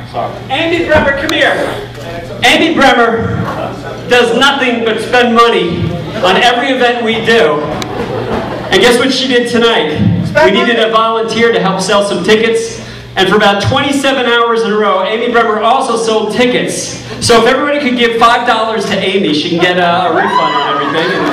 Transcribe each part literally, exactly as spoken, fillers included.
Amy Bremer, come here. Amy Bremer does nothing but spend money on every event we do. And guess what she did tonight? We needed a volunteer to help sell some tickets. And for about twenty-seven hours in a row, Amy Bremer also sold tickets. So if everybody could give five dollars to Amy, she can get a, a refund on everything.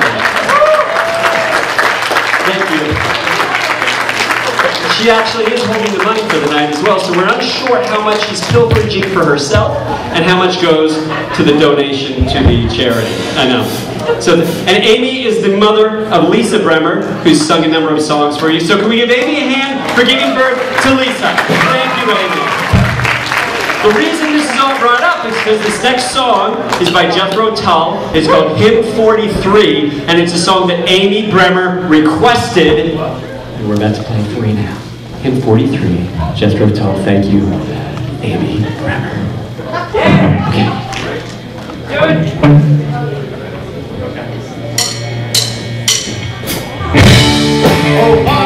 Thank you. She actually is holding the money for the night as well, so we're unsure how much she's pilfering for herself and how much goes to the donation to the charity. I know. So, the, and Amy is the mother of Lisa Bremer, who's sung a number of songs for you. So can we give Amy a hand for giving birth to Lisa? Thank you, Amy. The reason this is all brought up is because this next song is by Jethro Tull. It's called Hymn forty-three, and it's a song that Amy Bremer requested. And we're about to play it for you now. Hymn forty-three, Jethro Tull. Thank you, Amy Bremer. Okay. Oh,